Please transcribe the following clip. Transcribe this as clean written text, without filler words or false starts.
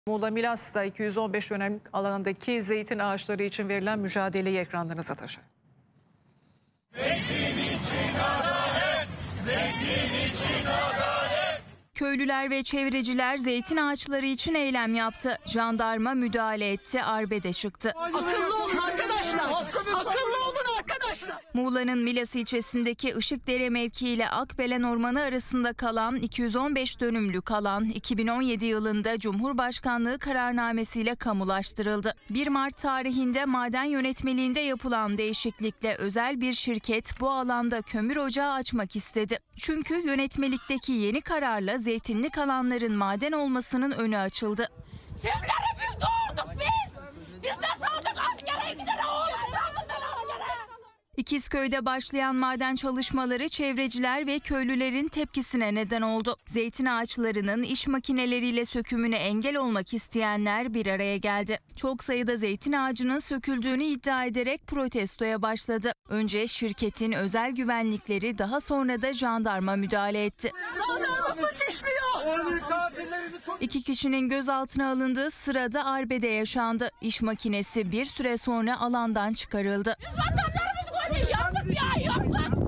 Muğla Milas'ta 215 dönüm alanındaki zeytin ağaçları için verilen mücadeleyi ekranlarınıza taşıyor. Zeytin için adalet, zeytin için adalet. Köylüler ve çevreciler zeytin ağaçları için eylem yaptı. Jandarma müdahale etti, arbede çıktı. Akıllı olun arkadaşlar, akıllı olun arkadaşlar. Muğla'nın Milas ilçesindeki Işıkdere mevki ile Akbelen Ormanı arasında kalan 215 dönümlük alan 2017 yılında Cumhurbaşkanlığı kararnamesiyle kamulaştırıldı. 1 Mart tarihinde maden yönetmeliğinde yapılan değişiklikle özel bir şirket bu alanda kömür ocağı açmak istedi. Çünkü yönetmelikteki yeni kararla zeytinlik alanların maden olmasının önü açıldı. Sizleri biz doğurduk biz. Biz de saldık askere, 2 tane oğlan saldık askere. İkizköy'de başlayan maden çalışmaları çevreciler ve köylülerin tepkisine neden oldu. Zeytin ağaçlarının iş makineleriyle sökümüne engel olmak isteyenler bir araya geldi. Çok sayıda zeytin ağacının söküldüğünü iddia ederek protestoya başladı. Önce şirketin özel güvenlikleri, daha sonra da jandarma müdahale etti. Jandarma suç işliyor. 2 kişinin gözaltına alındığı sırada arbede yaşandı. İş makinesi bir süre sonra alandan çıkarıldı. Biz vatandaşlarımız golü yazık ya, yazık.